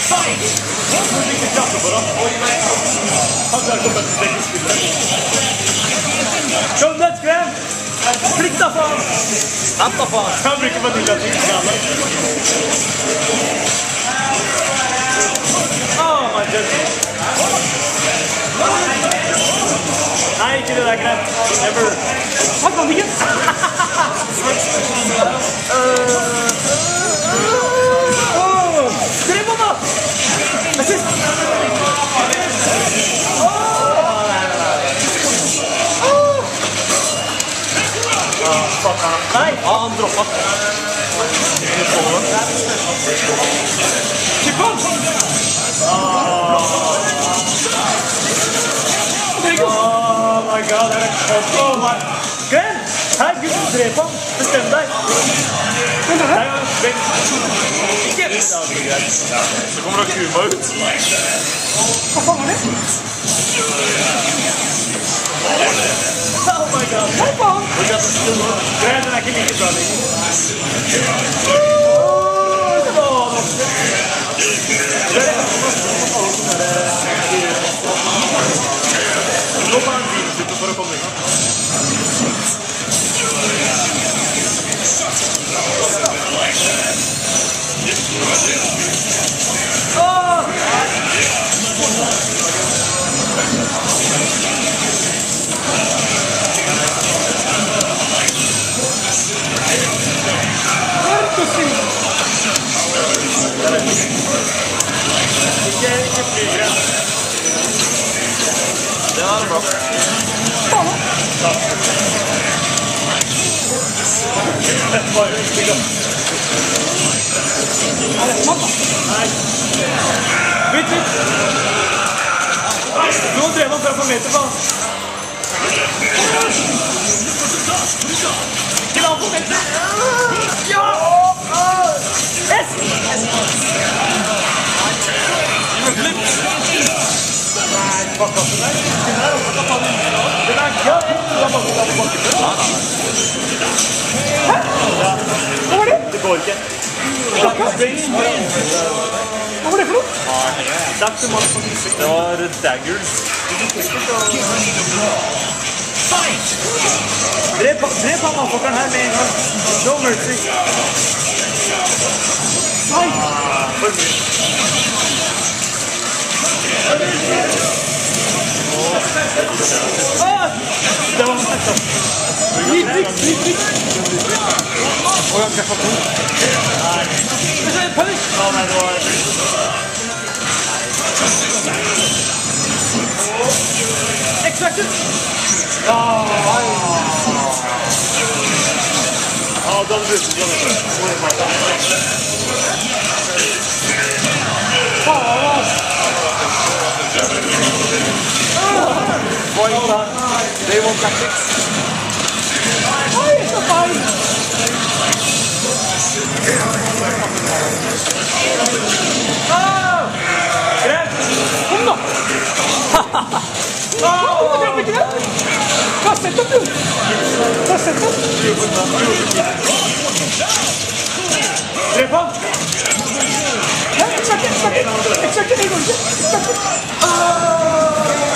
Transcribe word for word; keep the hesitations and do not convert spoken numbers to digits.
Kom dødskrem! Flikk da faen! Stapp da faen! Jeg bruker vanilja til gammel. Oh my goodness. Nei, ikke det der krem. Never. Hva kan du ikke? Krem på da! Jeg synes. Nei, han droppet. Chippon! Oh my god, det er oh my Glenn! Hei, gutten dreper han. Bestem deg. Nei, vent. Ikke. Så kommer det Kuma ut. Hva faen var det? Oh my god. Hei faen! Glenn, den er ikke like bra lenger. Nå får han bilsuttet for å komme inn. Ikke, ikke flygere. Det var det bra. Bare ikke godt. Er det smak da? Nei. Bytt, bytt! Nå drev han fra på meter på. Ikke la han på meter! Ja! Yes! Nei, fuck off den der. Den der, hva faen er den? Den er gøy! Den er bare den bakken. Hæ? Hva var det? Det går ikke. Hva var det for noe? Det var daggers. Drep drep han mannfolkeren her med en gang. No mercy. Nei! For mye. Ah! Det var fett da. Litt triks, litt triks. Åh, jeg skal få på. Nei. Det er punish. Ja, nei, det var... Extracted. Ja, nei. Ja, da hadde du brukt det. Faen. Point that. They want tactics. Oi, så feil. Ah! Greit. Kom da. Åh, oh, det er ikke det. Hva har sett opp, du? Hva har sett opp? Drep han. Hæ? Extracted, extracted. Extracted, det går ikke. Extracted. Ah!